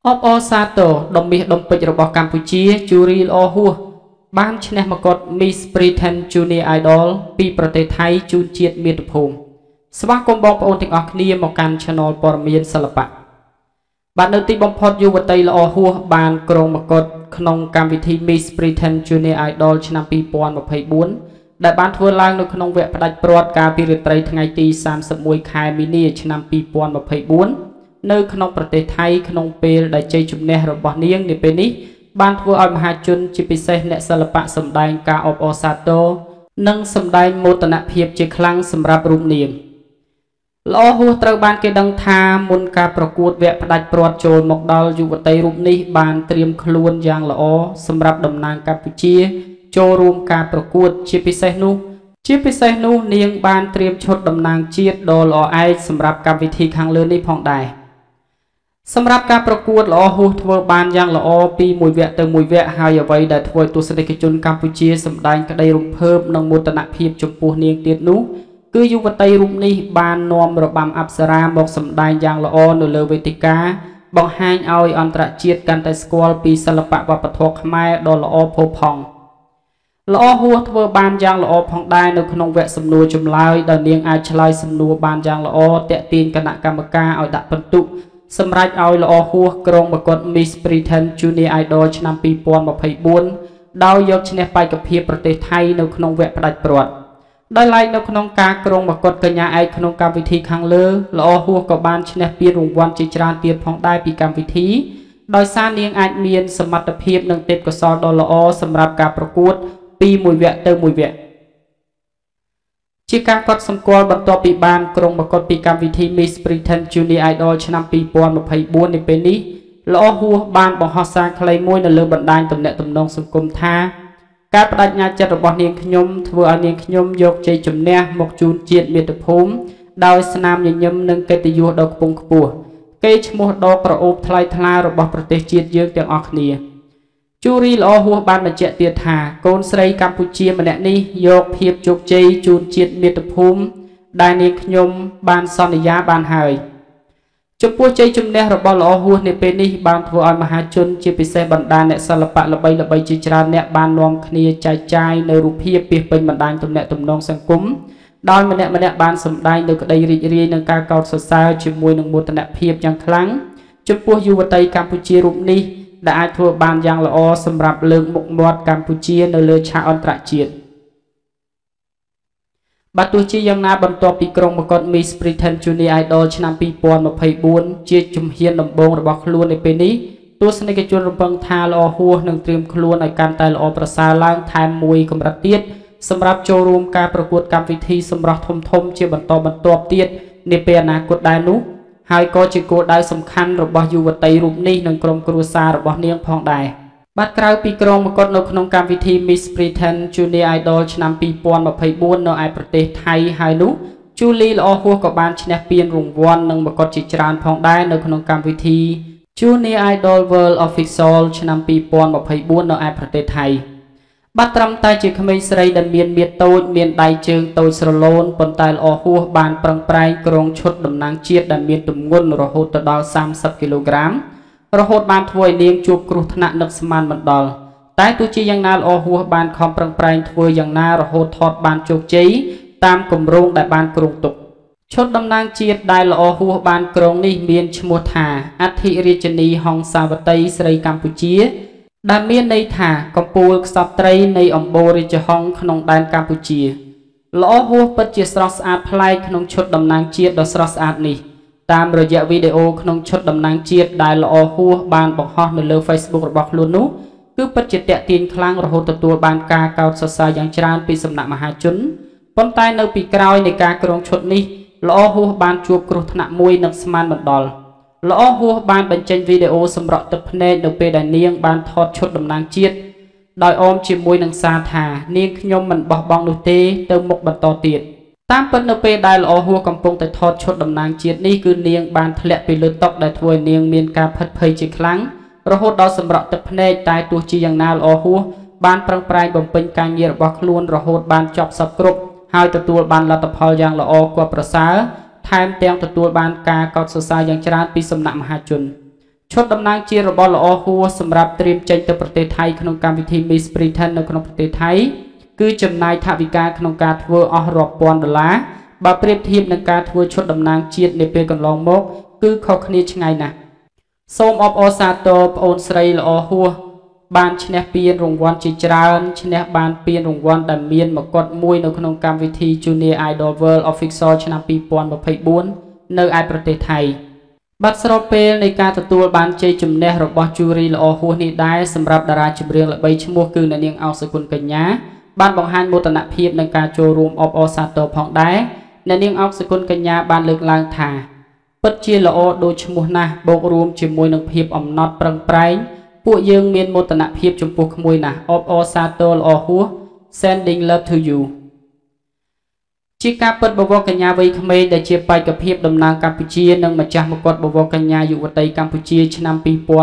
អបអសាទរដុំមាសដុំពេជ្ររបស់កម្ពុជាជូរីល្អហួសបានឈ្នះមកុដ Miss Britain Junior Idol ពីប្រទេសថៃជូនជាតិមាតុភូមិស្វាគមន៍បងប្អូនទាំងអស់គ្នាមកកាន់ Channel ព័ត៌មានសិល្បៈបាទនៅទីបំផុតយុវតីល្អហួសបានគ្រងមកុដក្នុងកម្មវិធី Miss Britain Junior Idol ឆ្នាំ2024ដែលបានធ្វើឡើងនៅក្នុងវគ្គផ្ដាច់ព្រាត់កាលពីរាត្រីថ្ងៃទី31ខែមីនាឆ្នាំ2024នៅក្នុងប្រទេសថៃក្នុងពេលដែលជ័យជំនះរបស់នាងនាពេលនេះបានធ្វើឲ្យមហាជនជាពិសេសអ្នកសិល្បៈសម្ដែងការអបអរសាទរនិងសម្ដែងមោទនភាពជាខ្លាំងសម្រាប់រូបនាងល្អហួសត្រូវបានគេដឹងថាមុនការប្រកួតវគ្គផ្ដាច់ព្រាត់ចូលមកដល់យុវតីរូបនេះបានត្រៀមខ្លួនយ៉ាងល្អសម្រាប់តំណាងកម្ពុជាចូលរួមការប្រកួតជាពិសេសនោះនាងបានត្រៀមឈុតតំណាងជាតិដ៏ល្អឯកសម្រាប់កម្មវិធីខាងលើនេះផងដែរសម្រាប់ការប្រកួតល្អហួសធ្វើបានយ៉ាងល្អពីមួយវគ្គទៅមួយវគ្គហើយអ្វីដែលធ្វើឲ្យទស្សនិកជនកម្ពុជាសម្ដែងក្តីរំភើបនិងមោទនភាពចំពោះនាងទៀតនោះគឺយុវតីរូបនេះបាននាំរបាំអប្សរាមកសម្ដែងយ៉ាងល្អនៅលើវេទិកាបង្ហាញឲ្យអន្តរជាតិកាន់តែស្គាល់ពីសិល្បៈវប្បធម៌ខ្មែរដ៏ល្អផូរផង់ល្អហួសធ្វើបានយ៉ាងល្អផងដែរនៅក្នុងវគ្គសំណួរចម្លើយដោយនាងអាចឆ្លើយសំណួរបានយ៉ាងល្អទាក់ទាញគណៈកម្មការឲ្យដាក់ពិន្ទុសម្រាប់ឲ្យល្អហួសគ្រងមកុដ Miss Britain Junior Idol ឆ្នាំ2024ដោយយកឈ្នះបេក្ខភាពប្រទេសថៃនៅក្នុងវគ្គផ្ដាច់ព្រាត់ដោយឡែកនៅក្នុងការគ្រងមកុដកញ្ញាឯកក្នុងកម្មវិធីខាងលើល្អហួសក៏បានឈ្នះពានរង្វាន់ជាច្រើនទៀតផងដែរពីកម្មវិធីដោយសារនាងអាចមានសមត្ថភាពនិងទេពកោសល្យដ៏ល្អសម្រាប់ការប្រកួតពីមួយវគ្គទៅមួយវគ្គជាការកត់សម្គាល់បន្ទាប់ពីបានគ្រងមកុដពីកម្មវិធី Miss Britain Junior Idol ឆ្នាំ2024នៅពេលនេះល្អហួសបានបង្ហោះសារខ្លីមួយនៅលើបណ្ដាញទំនាក់ទំនងសង្គមថាការបដិញ្ញាចិត្តរបស់នាងខ្ញុំធ្វើឲ្យនាងខ្ញុំយកជ័យជំនះមកជូនជាតិមាតុភូមិដោយស្នាមញញឹមនិងកិត្តិយសដ៏ខ្ពង់ខ្ពស់កេរ្តិ៍ឈ្មោះដ៏ក្រអូបថ្លៃថ្លារបស់ប្រទេសជាតិយើងទាំងអស់គ្នាជូរីល្អហួសបានបញ្ជាក់ទៀតថាកូនស្រីកម្ពុជាម្នាក់នេះយកភាពជោគជ័យជូនជាតិមាតុភូមិដែលនាងខ្ញុំបានសន្យាបានហើយចំពោះជ័យជំនះរបស់ល្អហួសនាពេលនេះបានធ្វើឲ្យមហាជនជាពិសេសបណ្ដាអ្នកសិល្បៈល្បីៗជាច្រើនអ្នកបាននាំគ្នាចែកចាយនៅរូបភាពពាសពេញបណ្ដាញទំនាក់ទំនងសង្គមដោយម្នាក់បានសម្ដែងនៅក្តីរីករាយនឹងការកោតសរសើរជាមួយនឹងមោទនភាពយ៉ាងខ្លាំងចំពោះយុវតីកម្ពុជារូបនេះដែលអាចធ្វើបានយ៉ាងល្អសម្រាប់លើកមុខមាត់កម្ពុជានៅលើឆាកអន្តរជាតិបាទទោះជាយ៉ាងណាបន្ទាប់ពីក្រុមមកុដ Miss Britain Junior Idol ឆ្នាំ2024ជាជំហានដំបូងរបស់ខ្លួននៅពេលនេះទស្សនិកជនរំពឹងថាល្អហួសនឹងត្រៀមខ្លួនឲ្យកាន់តែល្អប្រសើរឡើងថែមមួយកម្រិតទៀតសម្រាប់ចូលរួមការប្រកួតកម្មវិធីសម្រស់ធំជាបន្តបន្ទាប់ទៀតនាពេលអនាគតដែរនោះហើយក៏ជាគោលដៅសំខាន់របស់យុវតីរូបនេះនិងក្រុមគ្រួសាររបស់នាងផងដែរបាទក្រៅពីក្រុមមកុដនៅក្នុងកម្មវិធី Miss Britain Junior Idol ឆ្នាំ2024នៅឯប្រទេសថៃហើយនោះជូលីល្អហួសក៏បានឈ្នះពានរង្វាន់និងមកុដជាច្រើនផងដែរនៅក្នុងកម្មវិធី Junior Idol World Official ឆ្នាំ2024នៅឯប្រទេសថៃបាទត្រឹមតែជាក្មេងស្រីដែលមានមាឌតូចមានដៃជើងតូចស្រឡូនប៉ុន្តែល្អហួសបានប្រឹងប្រែងគ្រងឈុតតំណាងជាតិដែលមានទម្ងន់រហូតទៅដល់30គីឡូក្រាមរហូតបានធ្វើឲ្យនាងជួបគ្រោះថ្នាក់នឹកស្មានមិនដល់តែទោះជាយ៉ាងណាល្អហួសបានខំប្រឹងប្រែងធ្វើយ៉ាងណារហូតថតបានជោគជ័យតាមគម្រោងដែលបានគ្រោងទុកឈុតតំណាងជាតិដែលល្អហួសបានគ្រងនេះមានឈ្មោះថាអធិរាជិនីហង្សាវតីស្រីកម្ពុជាដែលមានន័យថាកំពូលខ្សត់ត្រីនៃអំបូររាជហង្សក្នុងដែនកម្ពុជាល្អហួសពិតជាស្រស់ស្អាតប្លែកក្នុងឈុតតំណាងជាតិដ៏ស្រស់ស្អាតនេះតាមរយៈវីដេអូក្នុងឈុតតំណាងជាតិដែលល្អហួសបានបង្ហោះនៅលើ Facebook របស់ខ្លួននោះគឺពិតជាទាក់ទាញខ្លាំងរហូតទទួលបានការកោតសរសើរយ៉ាងច្រើនពីសំណាក់មហាជនប៉ុន្តែនៅពីក្រោយនៃការគ្រងឈុតនេះល្អហួសបានជួបគ្រោះថ្នាក់មួយនឹកស្មានមិនដល់ល្អហួសបានបញ្ចេញវីដេអូសម្រក់ទឹកភ្នែកនៅពេលដែលនាងបានថតឈុតតំណាងជាតិដោយអមជាមួយនឹងសារថានាងខ្ញុំមិនបោះបង់នោះទេទៅមុខបន្តទៀតតាមពិតនៅពេលដែលល្អហួសកំពុងតែថតឈុតតំណាងជាតិនេះគឺនាងបានធ្លាក់ពីលើតុដែលធ្វើឲ្យនាងមានការផិតភ័យជាខ្លាំងរហូតដល់សម្រក់ទឹកភ្នែកតែទោះជាយ៉ាងណាល្អហួសបានប្រឹងប្រែងបំពេញការងាររបស់ខ្លួនរហូតបានចប់សពគ្រប់ហើយទទួលបានលទ្ធផលយ៉ាងល្អគួរប្រសើរថែមទាំងទទួលបានការកោតសរសើរយ៉ាងច្រើនពីសំណាក់មហាជនឈុតតំណាងជាតិរបស់ល្អហួរសម្រាប់ត្រៀមចេញទៅប្រទេសថៃក្នុងកម្មវិធី Miss Britain នៅក្នុងប្រទេសថៃគឺចំណាយថវិកាក្នុងការធ្វើអស់រាប់ពាន់ដុល្លារបើប្រៀបធៀបនឹងការធ្វើឈុតតំណាងជាតិនាពេលកន្លងមកគឺខុសគ្នាឆ្ងាយណាស់សូមអបអរសាទរប្អូនស្រីល្អហួរបានឈ្នះពានរង្វាន់ជាច្រើនឈ្នះបានពានរង្វាន់ដែលមានមកុដមួយនៅក្នុងកម្មវិធី Junior Idol World Official ឆ្នាំ2024នៅឯប្រទេសថៃបាត់ស្របពេលនៃការទទួលបានជ័យជំនះរបស់ជូរីល្អហួសនេះដែរសម្រាប់តារាចម្រៀងល្បីឈ្មោះគឺអ្នកនាងអោសុគន្ធកញ្ញាបានបង្ហាញមោទនភាពនឹងការចូលរួមអបអរសាទរផងដែរអ្នកនាងអោសុគន្ធកញ្ញាបានលើកឡើងថាពិតជាល្អដូចឈ្មោះណាស់បូករួមជាមួយនឹងភាពអំណត់ប្រឹងប្រែងពួកយើងមានមោទនភាពចំពោះក្មួយណាស់អបអរសាទរល្អហួស Sending love to you ជាការពិតបវរកញ្ញាវ័យក្មេងដែលជាបេក្ខភាពតំណាងកម្ពុជានិងម្ចាស់មកុដបវរកញ្ញាយុវតីកម្ពុជាឆ្នាំ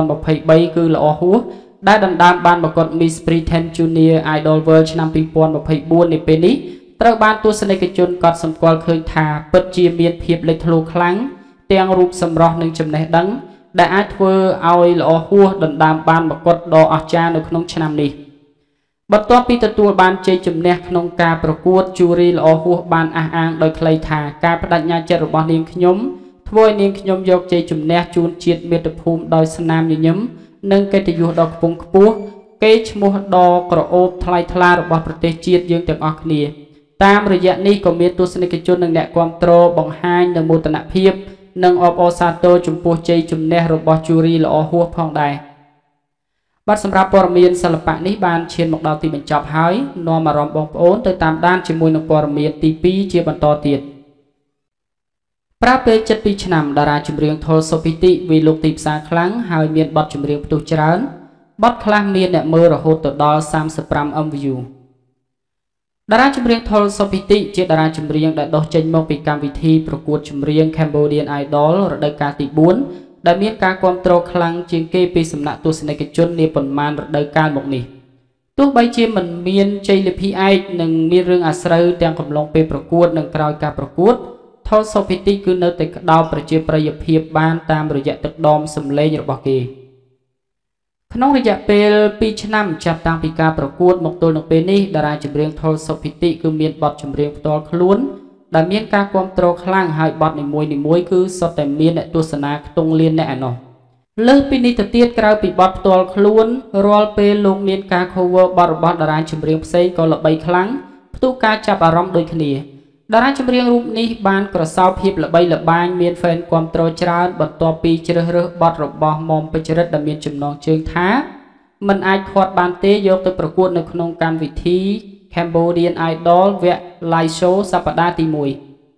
2023គឺល្អហួសដែលដណ្ដើមបានមកុដ Miss Britain Junior Idol World ឆ្នាំ2024នេះពេលនេះត្រូវបានទស្សនិកជនកត់សម្គាល់ឃើញថាពិតជាមានភាពលេចធ្លោខ្លាំងទាំងរូបសម្រស់និងចំណេះដឹងដែលអាចធ្វើឲ្យល្អហួសដណ្ដើមបានមកុដដ៏អស្ចារ្យនៅក្នុងឆ្នាំនេះបន្ទាប់ពីទទួលបានជ័យជំនះក្នុងការប្រកួតជូរីល្អហួសបានអះអាងដោយខ្លីថាការបដិញ្ញាចិត្តរបស់នាងខ្ញុំធ្វើឲ្យនាងខ្ញុំយកជ័យជំនះជូនជាតិមាតុភូមិដោយស្នាមញញឹមនិងកិត្តិយសដ៏ខ្ពង់ខ្ពស់កេរ្តិ៍ឈ្មោះដ៏ក្រអូបថ្លៃថ្លារបស់ប្រទេសជាតិយើងទាំងអស់គ្នាតាមរយៈនេះក៏មានទស្សនិកជននិងអ្នកគាំទ្របង្ហាញនូវមោទនភាពនិងអបអរសាទរចំពោះជ័យជំនះរបស់ជូរីល្អហួសផងដែរបាទសម្រាប់ព័ត៌មានសិល្បៈនេះបានឈានមកដល់ទីបញ្ចប់ហើយនាំអារម្មណ៍បងប្អូនទៅតាមដានជាមួយនឹងព័ត៌មានទី2ជាបន្តទៀតប្រើពេល7ឆ្នាំតារាចម្រៀងថុលសូពីទីវាលោកទីផ្សារខ្លាំងហើយមានបទចម្រៀងផ្ទុះច្រើនបទខ្លះមានអ្នកមើលរហូតទៅដល់35 MV តារាចម្រៀងថុលសូពីទីជាតារាចម្រៀងដែលដុសចេញមកពីកម្មវិធីប្រកួតចម្រៀង Cambodian Idol រដូវកាលទី4ដែលមានការគាំទ្រខ្លាំងជាងគេពីសំណាក់ទស្សនិកជននាប៉ុន្មានរដូវកាលមកនេះទោះបីជាមិនមានជ័យលាភីឯកនិងមានរឿងអាស្រូវទាំងកំឡុងពេលប្រកួតនិងក្រោយការប្រកួតថុលសូពីទីគឺនៅតែក្តោបប្រជាប្រិយភាពបានតាមរយៈទឹកដមសម្លេងរបស់គេក្នុងរយៈពេល2ឆ្នាំចាប់តាំងពីការប្រកួតមកទល់នឹងពេលនេះតារាចម្រៀងថុលសូពីទីគឺមានបទចម្រៀងផ្ទាល់ខ្លួនដែលមានការគាំទ្រខ្លាំងហើយបទនីមួយៗគឺសុទ្ធតែមានអ្នកទស្សនាខ្ទង់លានអ្នកឯណោះលើសពីនេះទៅទៀតក្រៅពីបទផ្ទាល់ខ្លួនរាល់ពេលលោកមានការ cover បទរបស់តារាចម្រៀងផ្សេងក៏ល្បីខ្លាំងផ្ទុះការចាប់អារម្មណ៍ដូចគ្នាតារាចម្រៀងរូបនេះបានក្រសោបភាពល្បីល្បាញមានហ្វេនគាំទ្រច្រើនបន្ទាប់ពីជ្រើសរើសបទរបស់មុំពេជ្ររិទ្ធដែលមានចំណងជើងថាមិនអាចខាត់បានទេយកទៅប្រកួតនៅក្នុងកម្មវិធី Cambodian Idol វគ្គ Live Show សប្តាហ៍ទី1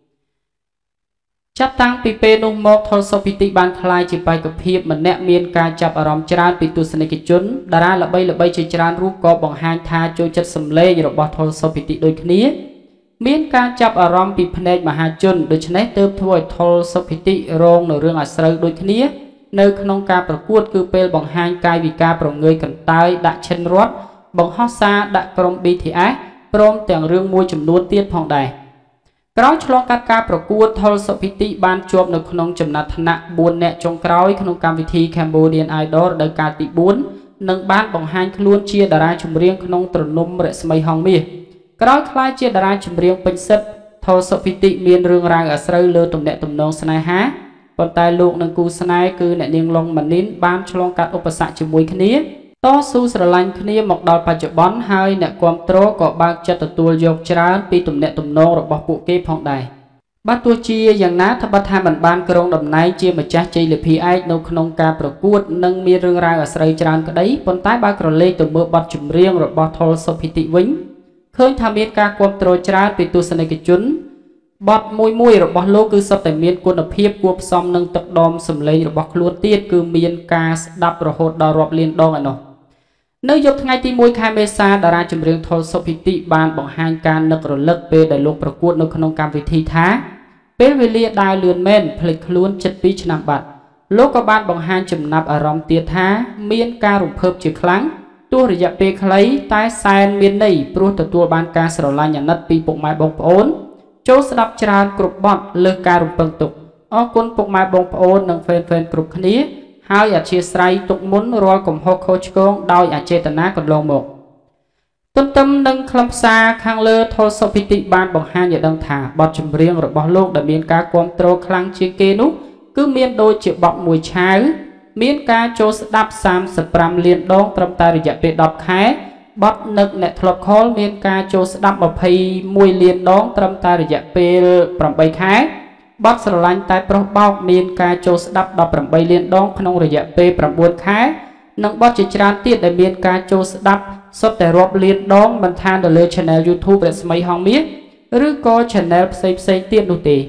ចាប់តាំងពីពេលនោះមកថុលសូពីទីបានក្លាយជាបេក្ខភាពម្នាក់មានការចាប់អារម្មណ៍ច្រើនពីទស្សនិកជនតារាល្បីៗជាច្រើនរូបក៏បង្ហាញថាចូលចិត្តសម្លេងរបស់ថុលសូពីទីដូចគ្នាមានការចាប់អារម្មណ៍ពីភ្នែកមហាជនដូច្នេះទើបធ្វើឲ្យថុលសូពីទីរងនៅរឿងអាស្រូវដូចគ្នានៅក្នុងការប្រកួតគឺពេលបង្ហាញកាយវិការប្រងើយកន្តើយដាក់ឈិនរត់បង្ហោះសារដាក់ក្រុម BTS ព្រមទាំងរឿងមួយចំនួនទៀតផងដែរក្រោយឆ្លងកាត់ការប្រកួតថុលសូពីទីបានជាប់នៅក្នុងចំណាត់ថ្នាក់4អ្នកចុងក្រោយក្នុងកម្មវិធី Cambodian Idol រដូវកាលទី4និងបានបង្ហាញខ្លួនជាតារាចម្រៀងក្នុងទ្រនំរស្មីហងមាសក្រោយក្លាយជាតារាចម្រៀងពេញសិទ្ធថុលសូពីទីមានរឿងរ៉ាវអាស្រូវលើទំនាក់ទំនងស្នេហាប៉ុន្តែលោកនិងគូស្នេហ៍គឺអ្នកនាងឡុងម៉ានីនបានឆ្លងកាត់ឧបសគ្គជាមួយគ្នាតស៊ូស្រឡាញ់គ្នាមកដល់បច្ចុប្បន្នហើយអ្នកគាំទ្រក៏បើកចិត្តទទួលយកច្រើនពីទំនាក់ទំនងរបស់ពួកគេផងដែរបាទទោះជាយ៉ាងណាត្បិតថាមិនបានគ្រងតំណែងជាម្ចាស់ជ័យលាភីឯកនៅក្នុងការប្រកួតនិងមានរឿងរ៉ាវអាស្រូវច្រើនក្តីប៉ុន្តែបើក្រឡេកទៅមើលបទចម្រៀងរបស់ថុលសូពីទីវិញឃើញថាមានការគាំទ្រច្រើនពីទស្សនិកជនបទមួយរបស់លោកគឺសុទ្ធតែមានគុណភាពគួរផ្សំនឹងទឹកដមសម្លេងរបស់ខ្លួនទៀតគឺមានការស្ដាប់រហូតដល់រាប់លានដងឯណោះនៅយប់ថ្ងៃទី1ខែមេសាតារាចម្រៀងថុលសូពីទីបានបង្ហាញការនឹករលឹកពេលដែលលោកប្រកួតនៅក្នុងកម្មវិធីថាពេលវេលាដើរលឿនមែនភ្លេចខ្លួនជិត2ឆ្នាំបាត់លោកក៏បានបង្ហាញចំណាប់អារម្មណ៍ទៀតថាមានការរំភើបជាខ្លាំងទោះរយៈពេលខ្លីតែសែនមានន័យព្រោះទទួលបានការស្រឡាញ់អាណិតពីពុកម៉ែបងប្អូនចូលស្ដាប់ច្រើនគ្រប់បទលើសការរំពឹងទុកអរគុណពុកម៉ែបងប្អូននិងហ្វេនគ្រប់គ្នាហើយអធិស្ឋានទុកមុនរាល់កំហុសខុសឆ្គងដោយអចេតនាកន្លងមកទន្ទឹមនឹងខ្លឹមសារខាងលើថលសុភិតិបានបង្ហាញឲ្យដឹងថាបទចម្រៀងរបស់លោកដែលមានការគាំទ្រខ្លាំងជាងគេនោះគឺមានដូចជាបទមួយឆាវមានការចូលស្ដាប់35លានដងត្រឹមតែរយៈពេល10ខែបទនឹកអ្នកធ្លាប់ខលមានការចូលស្ដាប់21លានដងត្រឹមតែរយៈពេល8ខែបទស្រឡាញ់តែប្រុសបោកមានការចូលស្ដាប់18លានដងក្នុងរយៈពេល9ខែនិងបទជាច្រើនទៀតដែលមានការចូលស្ដាប់សុទ្ធតែរាប់លានដងមិនថានៅលើ Channel YouTube រស្មីហងមាសឬក៏ Channel ផ្សេងទៀតនោះទេ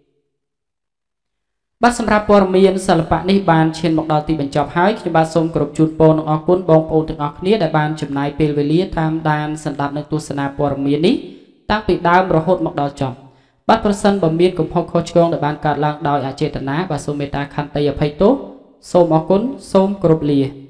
បាទសម្រាប់ព័ត៌មានសិល្បៈនេះបានឈានមកដល់ទីបញ្ចប់ហើយខ្ញុំបាទសូមគោរពជូនពរនិងអរគុណបងប្អូនទាំងអស់គ្នាដែលបានចំណាយពេលវេលាតាមដានស្ដាប់និងទស្សនាព័ត៌មាននេះតាំងពីដើមរហូតមកដល់ចប់បាទប្រសិនបើមានកំហុសខុសឆ្គងដែលបានកើតឡើងដោយអចេតនាបាទសូមមេត្តាខន្តីអភ័យទោសសូមអរគុណសូមគោរពលា